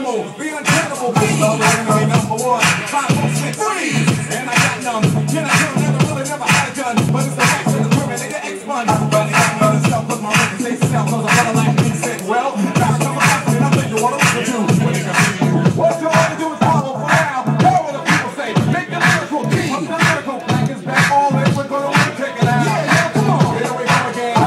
animal, the untenable, the enemy number one. 5, 4, 6, freeze, and I got numb. Can I kill never really never had a gun, but it's the right to discriminate the X-Fun. But it got me on stuff, cause my record say sound, cause I wanna like me said, well, gotta come up and I think you wanna listen to. What you want to do is follow for now. Hear what the people say, make the lyrical key. I'm the lyrical black is back, all in, we're gonna really check it out. Yeah, come on, here we go again.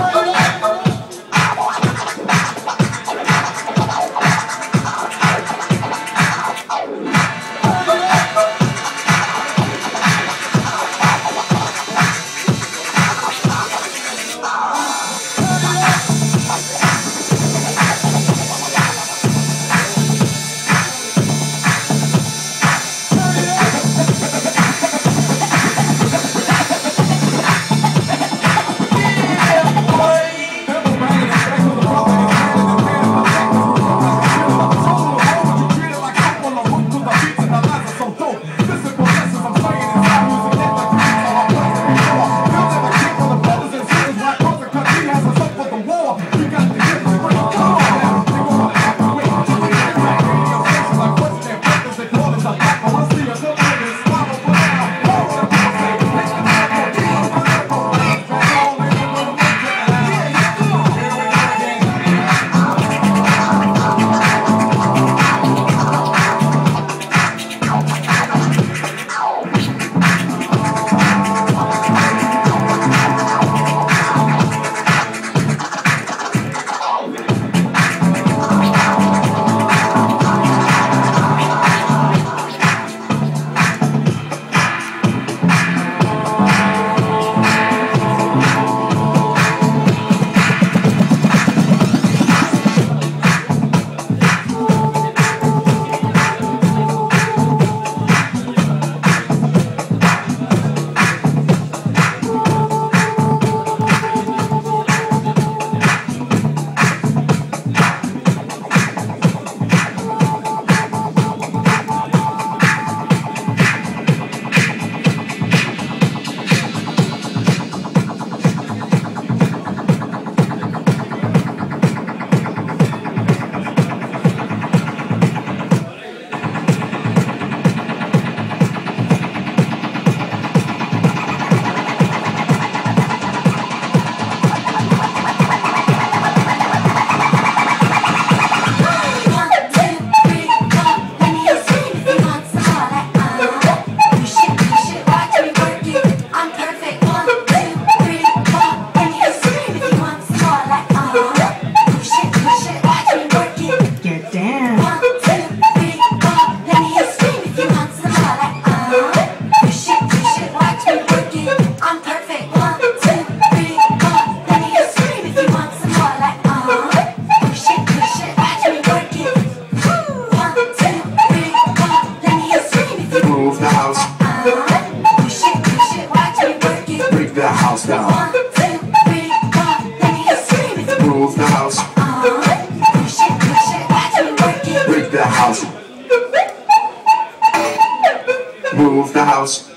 Move the house.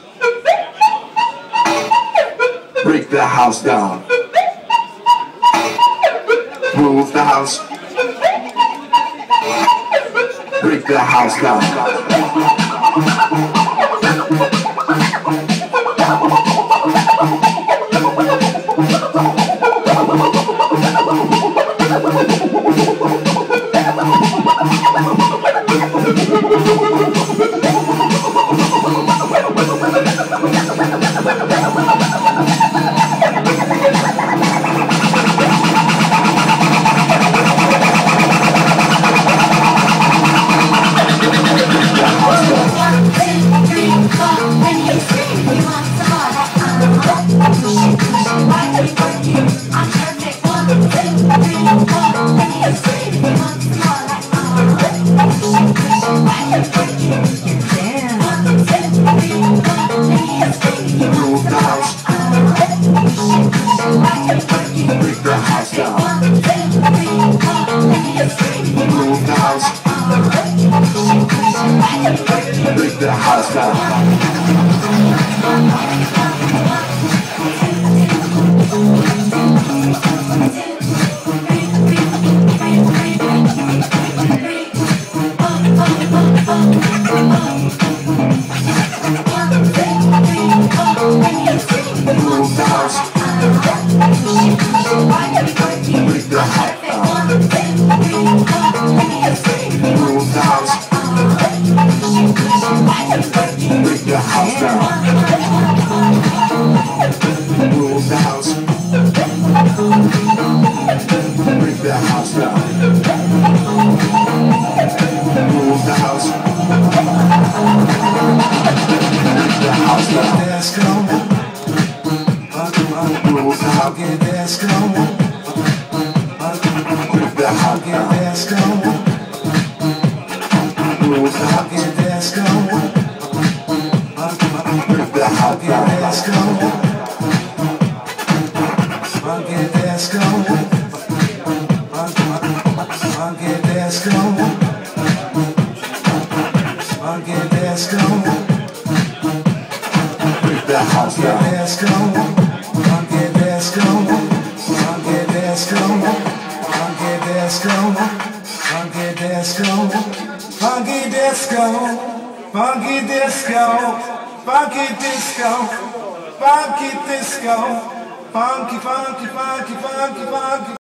Break the house down. Move the house. Break the house down. Break the house down. Move the house. Funky disco. Break the house down. Funky disco. Funky disco. Funky disco. Break the house down. Disco. Funky disco. Funky disco. Funky disco. Funky disco. Funky disco. Funky disco. Funky disco. Funky disco. Funky, funky, funky, funky, funky.